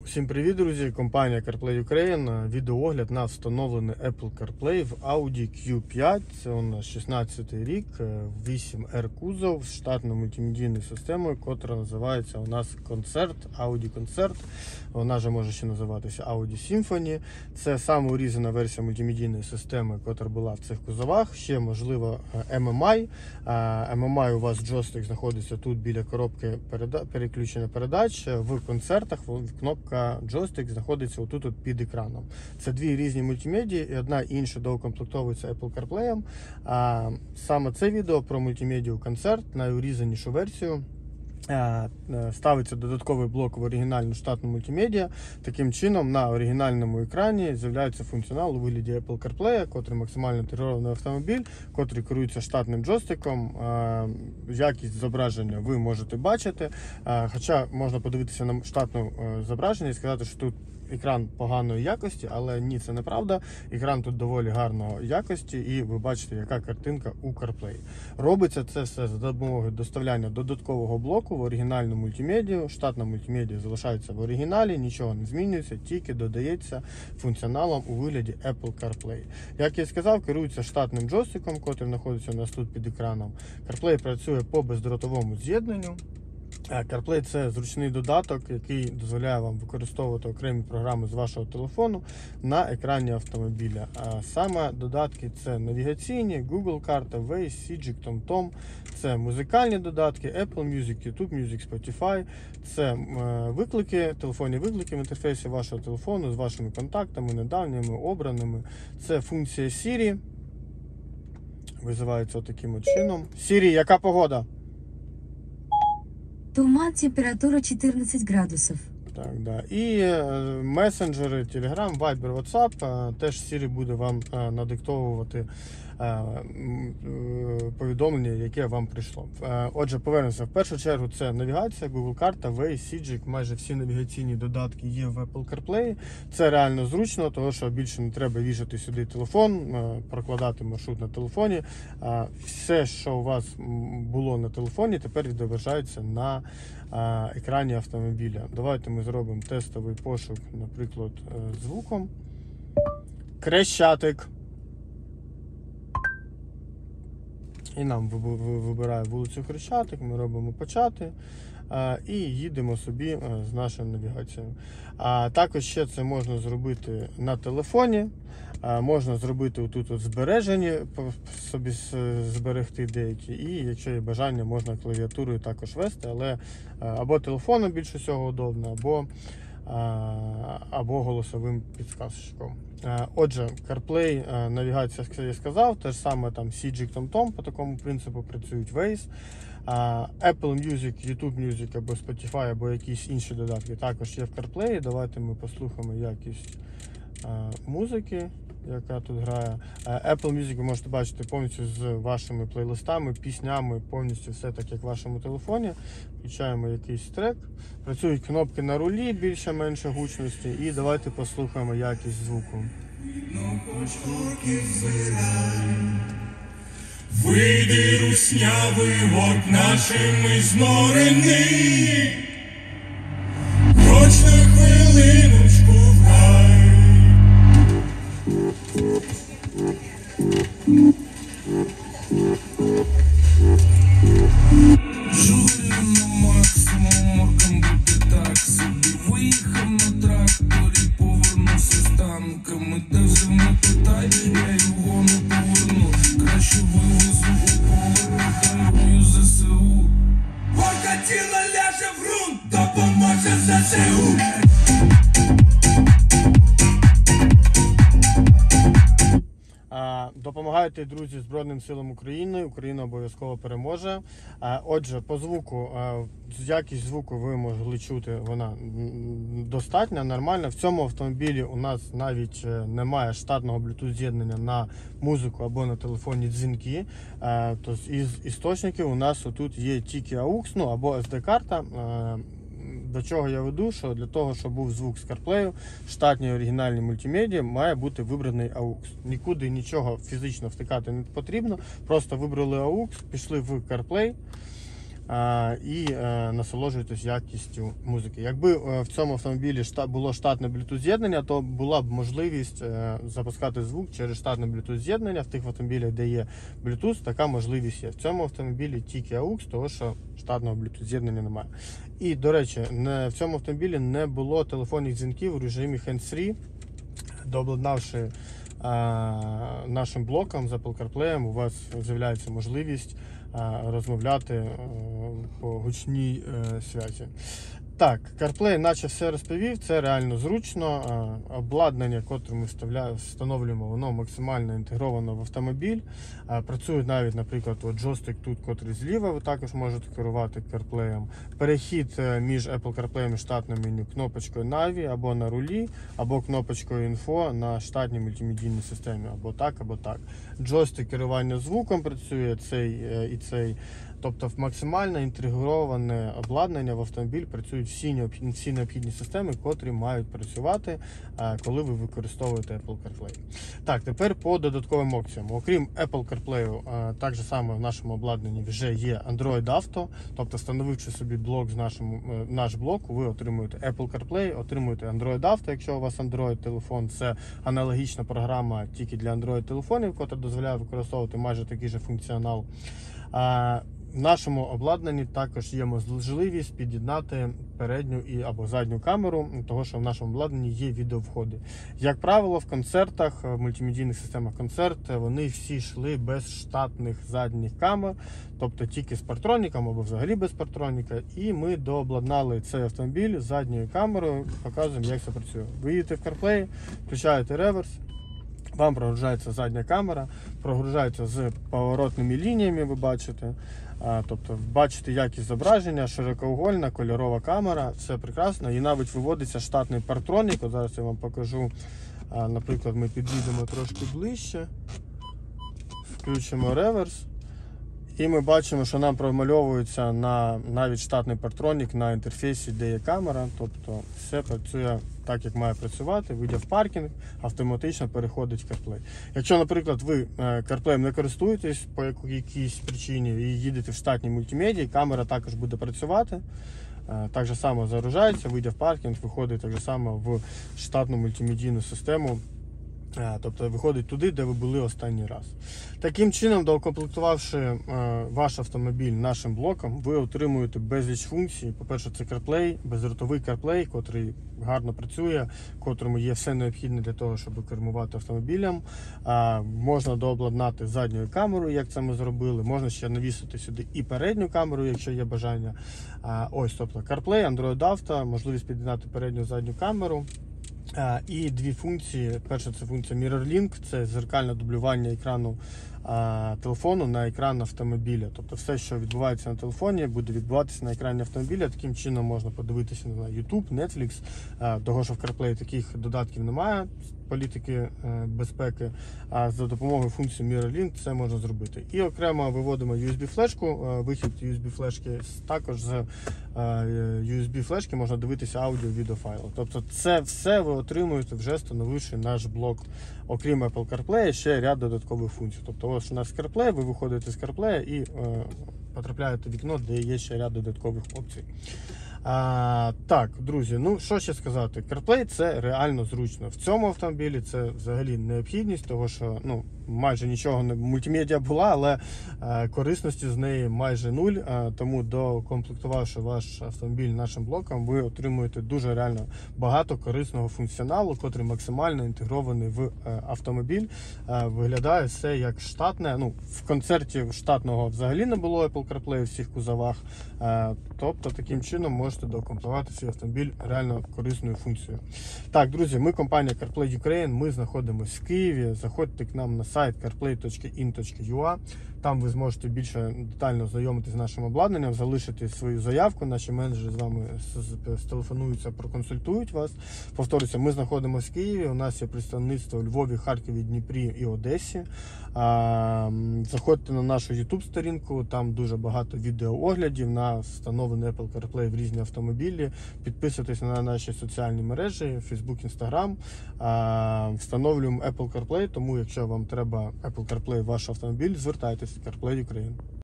Всім привіт, друзі! Компанія CarPlay Ukraine. Відеоогляд на встановлений Apple CarPlay в Audi Q5. Це у нас 16-й рік, 8R кузов з штатною мультимедійною системою, котра називається у нас Concert, Audi Concert. Вона же може ще називатися Audi Symphony. Це саме урізана версія мультимедійної системи, котра була в цих кузовах. Ще можливо MMI. MMI у вас джойстик знаходиться тут біля коробки переключення передач. В концертах кнопка джойстик знаходиться отут під екраном. Це дві різні мультимедії, і одна інша доукомплектовується Apple CarPlay. Саме це відео про мультимедію концерт, найурізанішу версію. Ставиться додатковий блок в оригінальну штатну мультимедіа. Таким чином на оригінальному екрані з'являється функціонал у вигляді Apple CarPlay, котрий максимально інтегрований автомобіль, котрий керується штатним джойстиком. Якість зображення ви можете бачити, хоча можна подивитися на штатне зображення і сказати, що тут екран поганої якості, але ні, це неправда. Екран тут доволі гарної якості, і ви бачите, яка картинка у CarPlay. Робиться це все за допомогою доставляння додаткового блоку в оригінальну мультимедію. Штатна мультимедія залишається в оригіналі, нічого не змінюється, тільки додається функціоналом у вигляді Apple CarPlay. Як я сказав, керується штатним джойстиком, який знаходиться у нас тут під екраном. CarPlay працює по бездротовому з'єднанню. CarPlay – це зручний додаток, який дозволяє вам використовувати окремі програми з вашого телефону на екрані автомобіля. Саме додатки – це навігаційні, Google карта, Waze, Cygik, TomTom. Це музикальні додатки, Apple Music, YouTube Music, Spotify. Це виклики, телефонні виклики в інтерфейсі вашого телефону з вашими контактами, недавніми, обраними. Це функція Siri. Визивається таким чином. Siri, яка погода? Туман, температура 14 градусов. Так, да. І месенджери, Telegram, Viber, WhatsApp, теж Siri буде вам надиктовувати повідомлення, яке вам прийшло. Отже, повернемося. В першу чергу це навігація, Google карта, Waze, Cygik, майже всі навігаційні додатки є в Apple CarPlay. Це реально зручно, тому що більше не треба вішати сюди телефон, прокладати маршрут на телефоні. Все, що у вас було на телефоні, тепер відображається на екрані автомобіля. Давайте ми зробимо тестовий пошук, наприклад, звуком. Крещатик. І нам вибирає вулицю Хрещатик, ми робимо почати і їдемо собі з нашою навігацією. Також ще це можна зробити на телефоні, можна зробити отут збережені, собі зберегти деякі, і якщо є бажання, можна клавіатурою також вести, але або телефоном більш усього удобно, або голосовим підказчиком. Отже, CarPlay, навігація, як я сказав, те ж саме там Cygik, TomTom, по такому принципу працюють, Waze, Apple Music, YouTube Music або Spotify, або якісь інші додатки також є в CarPlay. Давайте ми послухаємо якість музики, яка тут грає. Apple Music ви можете бачити повністю з вашими плейлистами, піснями, повністю все так, як в вашому телефоні. Включаємо якийсь трек. Працюють кнопки на рулі більше-менше гучності. І давайте послухаємо якість звуку. Вийди, руснявий, от нашими зморений, хоч на хвилиночку в гай. Журимо максимум, морком бути так собі. Виїхав на тракторі, повернувся з танками. Та вже не питай, я його не поверну. Краще вивезу у поле, дарую ЗСУ. Горка тіла ляже в ґрунт, допоможе ЗСУ. Допомагайте, друзі, Збройним силам України. Україна обов'язково переможе. Отже, по звуку, якість звуку ви могли чути, вона достатня, нормальна. В цьому автомобілі у нас навіть немає штатного Bluetooth з'єднання на музику або на телефонні дзвінки. Тобто із істочників у нас тут є тільки AUX, або SD-карта. До чого я веду, що для того, щоб був звук з CarPlay, в штатній оригінальній мультимедії має бути вибраний AUX. Нікуди нічого фізично втикати не потрібно, просто вибрали AUX, пішли в CarPlay, і насолоджуєтесь якістю музики. Якби в цьому автомобілі було штатне Bluetooth з'єднання, то була б можливість запускати звук через штатне Bluetooth з'єднання. В тих автомобілях, де є Bluetooth, така можливість є. В цьому автомобілі тільки AUX, тому що штатного Bluetooth з'єднання немає. І, до речі, в цьому автомобілі не було телефонних дзвінків в режимі hands-free. Дообладнавши нашим блоком з Apple CarPlay, у вас з'являється можливість розмовляти по гучній зв'язі. Так, CarPlay наче все розповів, це реально зручно. Обладнання, котре ми встановлюємо, воно максимально інтегровано в автомобіль. Працює навіть, наприклад, джойстик тут, котрий зліва, ви також можете керувати CarPlay. Перехід між Apple CarPlay і штатним меню кнопочкою Navi або на рулі, або кнопочкою Info на штатній мультимедійній системі, або так, або так. Джойстик керування звуком працює, цей і цей. Тобто максимально інтегроване обладнання в автомобіль, працюють всі необхідні системи, котрі мають працювати, коли ви використовуєте Apple CarPlay. Так, тепер по додатковим опціям. Окрім Apple CarPlay, так же само в нашому обладнанні вже є Android Auto, тобто встановивши собі блок наш блок, ви отримуєте Apple CarPlay, отримуєте Android Auto, якщо у вас Android-телефон, це аналогічна програма тільки для Android-телефонів, яка дозволяє використовувати майже такий же функціонал. В нашому обладнанні також є можливість під'єднати передню або задню камеру, тому що в нашому обладнанні є відеовходи. Як правило, в концертах, в мультимедійних системах концерт, вони всі йшли без штатних задніх камер, тобто тільки з партроніком або взагалі без партроніка. І ми дообладнали цей автомобіль з задньою камерою, показуємо, як це працює. Ви їдете в CarPlay, включаєте реверс, вам прогружається задня камера, прогружається з поворотними лініями, ви бачите. Тобто бачите якість зображення, широкоугольна, кольорова камера, все прекрасно. І навіть виводиться штатний партронік. От зараз я вам покажу, наприклад, ми підійдемо трошки ближче, включимо реверс. І ми бачимо, що нам промальовується навіть штатний партронік на інтерфейсі, де є камера. Тобто все працює так, як має працювати. Вийде в паркінг, автоматично переходить в CarPlay. Якщо, наприклад, ви CarPlay не користуєтесь по якійсь причині і їдете в штатній мультимедії, камера також буде працювати. Так же само загружається, вийде в паркінг, виходить так же само в штатну мультимедійну систему. Тобто виходить туди, де ви були останній раз. Таким чином, доукомплектувавши ваш автомобіль нашим блоком, ви отримуєте безліч функцій. По-перше, це CarPlay, бездротовий CarPlay, котрий гарно працює, котрому є все необхідне для того, щоб кермувати автомобілем. Можна дообладнати задньою камерою, як це ми зробили. Можна ще навісити сюди і передню камеру, якщо є бажання. Ось, тобто CarPlay, Android Auto, можливість під'єднати передню задню камеру. І дві функції. Перша це функція Mirror Link, це зеркальне дублювання екрану телефону на екран автомобіля. Тобто все, що відбувається на телефоні, буде відбуватися на екрані автомобіля. Таким чином можна подивитися на YouTube, Netflix, того, що в CarPlay таких додатків немає, політики безпеки, а за допомогою функції Mirror Link це можна зробити. І окремо виводимо USB-флешку, вихід USB-флешки, також з USB-флешки можна дивитися аудіо-відеофайли. Тобто це все ви отримуєте вже встановивши наш блок. Окрім Apple CarPlay, ще ряд додаткових функцій. Тобто ось у нас CarPlay, ви виходите з CarPlay і потрапляєте в вікно, де є ще ряд додаткових опцій. Так, друзі, ну що ще сказати? CarPlay це реально зручно. В цьому автомобілі це взагалі необхідність, тому що майже нічого не мультимедіа була, але корисності з неї майже нуль. Тому докомплектувавши ваш автомобіль нашим блоком, ви отримуєте дуже реально багато корисного функціоналу, котрий максимально інтегрований в автомобіль. Виглядає все як штатне. В концерті штатного взагалі не було Apple CarPlay у всіх кузовах. Тобто таким чином можете докомплектувати свій автомобіль реально корисною функцією. Так, друзі, ми компанія CarPlay Ukraine, ми знаходимося в Києві. Заходьте к нам на сайт carplay.in.ua. Там ви зможете більше детально знайомитися з нашим обладнанням, залишити свою заявку. Наші менеджери з вами стелефонуються, проконсультують вас. Повторюся, ми знаходимося в Києві, у нас є представництво у Львові, Харкові, Дніпрі і Одесі. Заходьте на нашу YouTube-сторінку, там дуже багато відеооглядів на встановлений Apple CarPlay в різні автомобілі. Підписуйтесь на наші соціальні мережі, Facebook, Instagram. Встановлюємо Apple CarPlay, тому якщо вам треба Apple CarPlay в ваш автомобіль, звертайтеся в CarPlay Ukraine.